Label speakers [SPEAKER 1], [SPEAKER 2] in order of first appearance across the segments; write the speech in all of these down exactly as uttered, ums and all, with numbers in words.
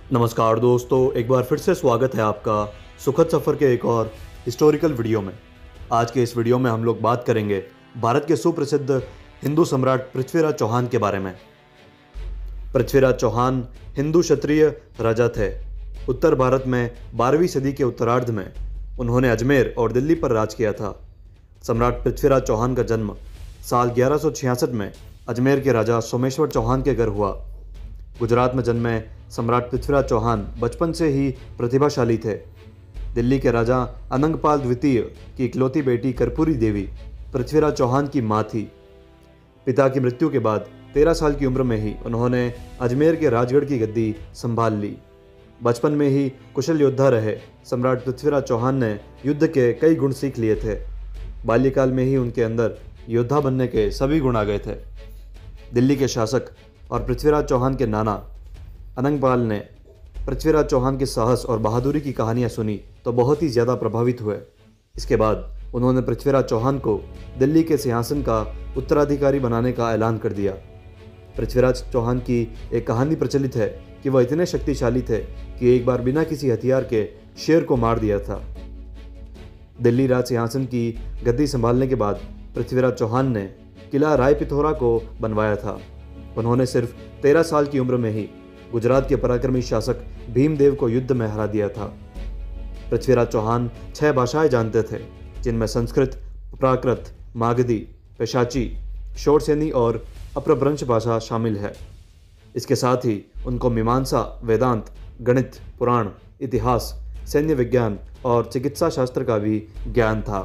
[SPEAKER 1] नमस्कार दोस्तों, एक बार फिर से स्वागत है आपका सुखद सफ़र के एक और हिस्टोरिकल वीडियो में। आज के इस वीडियो में हम लोग बात करेंगे भारत के सुप्रसिद्ध हिंदू सम्राट पृथ्वीराज चौहान के बारे में। पृथ्वीराज चौहान हिंदू क्षत्रिय राजा थे। उत्तर भारत में बारहवीं सदी के उत्तरार्ध में उन्होंने अजमेर और दिल्ली पर राज किया था। सम्राट पृथ्वीराज चौहान का जन्म साल ग्यारह सौ छियासठ में अजमेर के राजा सोमेश्वर चौहान के घर हुआ। गुजरात में जन्मे सम्राट पृथ्वीराज चौहान बचपन से ही प्रतिभाशाली थे। दिल्ली के राजा अनंगपाल द्वितीय की इकलौती बेटी कर्पूरी देवी पृथ्वीराज चौहान की मां थी। पिता की मृत्यु के बाद तेरह साल की उम्र में ही उन्होंने अजमेर के राजगढ़ की गद्दी संभाल ली। बचपन में ही कुशल योद्धा रहे सम्राट पृथ्वीराज चौहान ने युद्ध के कई गुण सीख लिए थे। बाल्यकाल में ही उनके अंदर योद्धा बनने के सभी गुण आ गए थे। दिल्ली के शासक और पृथ्वीराज चौहान के नाना अनंगपाल ने पृथ्वीराज चौहान के साहस और बहादुरी की कहानियां सुनी तो बहुत ही ज़्यादा प्रभावित हुए। इसके बाद उन्होंने पृथ्वीराज चौहान को दिल्ली के सिंहासन का उत्तराधिकारी बनाने का ऐलान कर दिया। पृथ्वीराज चौहान की एक कहानी प्रचलित है कि वह इतने शक्तिशाली थे कि एक बार बिना किसी हथियार के शेर को मार दिया था। दिल्ली राज सिंहासन की गद्दी संभालने के बाद पृथ्वीराज चौहान ने किला रायपिथौरा को बनवाया था। उन्होंने सिर्फ तेरह साल की उम्र में ही गुजरात के पराक्रमी शासक भीमदेव को युद्ध में हरा दिया था। पृथ्वीराज चौहान छह भाषाएं जानते थे, जिनमें संस्कृत, प्राकृत, मागधी, पेशाची, शोरसेनी और अपभ्रंश भाषा शामिल है। इसके साथ ही उनको मीमांसा, वेदांत, गणित, पुराण, इतिहास, सैन्य विज्ञान और चिकित्सा शास्त्र का भी ज्ञान था।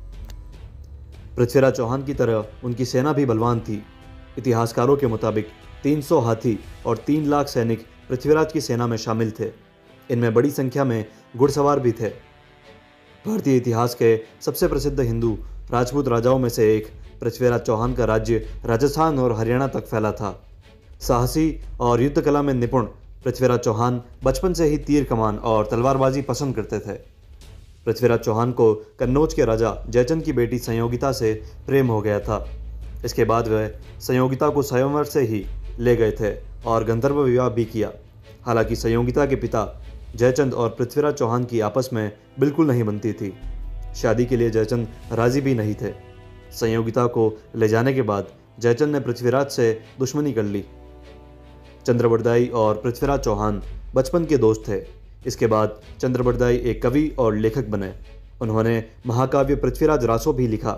[SPEAKER 1] पृथ्वीराज चौहान की तरह उनकी सेना भी बलवान थी। इतिहासकारों के मुताबिक तीन सौ हाथी और तीन लाख सैनिक पृथ्वीराज की सेना में शामिल थे। इनमें बड़ी संख्या में घुड़सवार भी थे। भारतीय इतिहास के सबसे प्रसिद्ध हिंदू राजपूत राजाओं में से एक पृथ्वीराज चौहान का राज्य राजस्थान और हरियाणा तक फैला था। साहसी और युद्ध कला में निपुण पृथ्वीराज चौहान बचपन से ही तीर कमान और तलवारबाजी पसंद करते थे। पृथ्वीराज चौहान को कन्नौज के राजा जयचंद की बेटी संयोगिता से प्रेम हो गया था। इसके बाद वह संयोगिता को स्वयंवर से ही ले गए थे और गंधर्व विवाह भी किया। हालांकि संयोगिता के पिता जयचंद और पृथ्वीराज चौहान की आपस में बिल्कुल नहीं बनती थी। शादी के लिए जयचंद राजी भी नहीं थे। संयोगिता को ले जाने के बाद जयचंद ने पृथ्वीराज से दुश्मनी कर ली। चंद्रबरदाई और पृथ्वीराज चौहान बचपन के दोस्त थे। इसके बाद चंद्रबरदाई एक कवि और लेखक बने। उन्होंने महाकाव्य पृथ्वीराज रासो भी लिखा।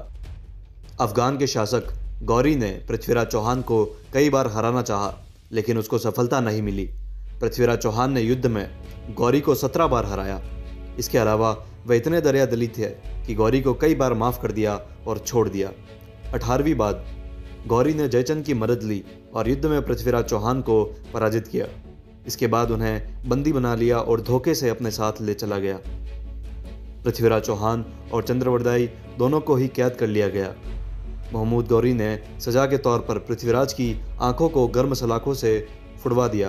[SPEAKER 1] अफगान के शासक गौरी ने पृथ्वीराज चौहान को कई बार हराना चाहा, लेकिन उसको सफलता नहीं मिली। पृथ्वीराज चौहान ने युद्ध में गौरी को सत्रह बार हराया। इसके अलावा वह इतने दरियादिली थे कि गौरी को कई बार माफ़ कर दिया और छोड़ दिया। अठारहवीं बार गौरी ने जयचंद की मदद ली और युद्ध में पृथ्वीराज चौहान को पराजित किया। इसके बाद उन्हें बंदी बना लिया और धोखे से अपने साथ ले चला गया। पृथ्वीराज चौहान और चंद्रबरदाई दोनों को ही कैद कर लिया गया। महमूद गौरी ने सजा के तौर पर पृथ्वीराज की आंखों को गर्म सलाखों से फुड़वा दिया।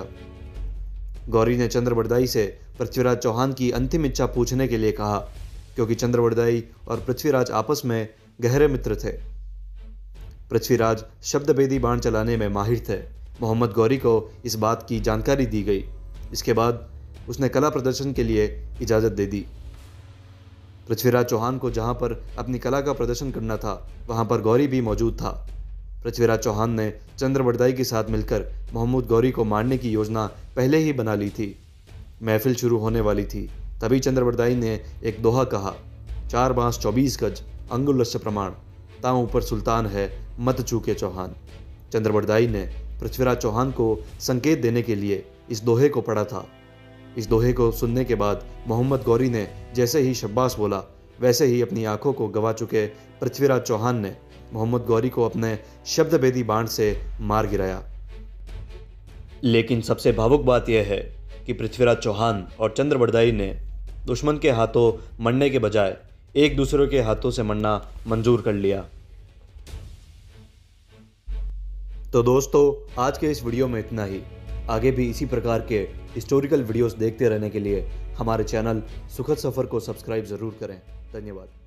[SPEAKER 1] गौरी ने चंद्रबरदाई से पृथ्वीराज चौहान की अंतिम इच्छा पूछने के लिए कहा, क्योंकि चंद्रबरदाई और पृथ्वीराज आपस में गहरे मित्र थे। पृथ्वीराज शब्दभेदी बाण चलाने में माहिर थे। मोहम्मद गौरी को इस बात की जानकारी दी गई। इसके बाद उसने कला प्रदर्शन के लिए इजाज़त दे दी। पृथ्वीराज चौहान को जहां पर अपनी कला का प्रदर्शन करना था, वहां पर गौरी भी मौजूद था। पृथ्वीराज चौहान ने चंद्रबरदाई के साथ मिलकर महमूद गौरी को मारने की योजना पहले ही बना ली थी। महफिल शुरू होने वाली थी, तभी चंद्रबरदाई ने एक दोहा कहा, चार बांस चौबीस गज अंगुलस्य प्रमाण, ताऊ ऊपर सुल्तान है मत चूके चौहान। चंद्रबरदाई ने पृथ्वीराज चौहान को संकेत देने के लिए इस दोहे को पढ़ा था। इस दोहे को सुनने के बाद मोहम्मद गौरी ने जैसे ही शब्बास बोला, वैसे ही अपनी आंखों को गवा चुके पृथ्वीराज चौहान ने मोहम्मद गौरी को अपने शब्दभेदी बाण से मार गिराया। लेकिन सबसे भावुक बात यह है कि पृथ्वीराज चौहान और चंद्रबरदाई ने दुश्मन के हाथों मरने के बजाय एक दूसरे के हाथों से मरना मंजूर कर लिया। तो दोस्तों, आज के इस वीडियो में इतना ही। आगे भी इसी प्रकार के हिस्टोरिकल वीडियोस देखते रहने के लिए हमारे चैनल सुखद सफ़र को सब्सक्राइब ज़रूर करें। धन्यवाद।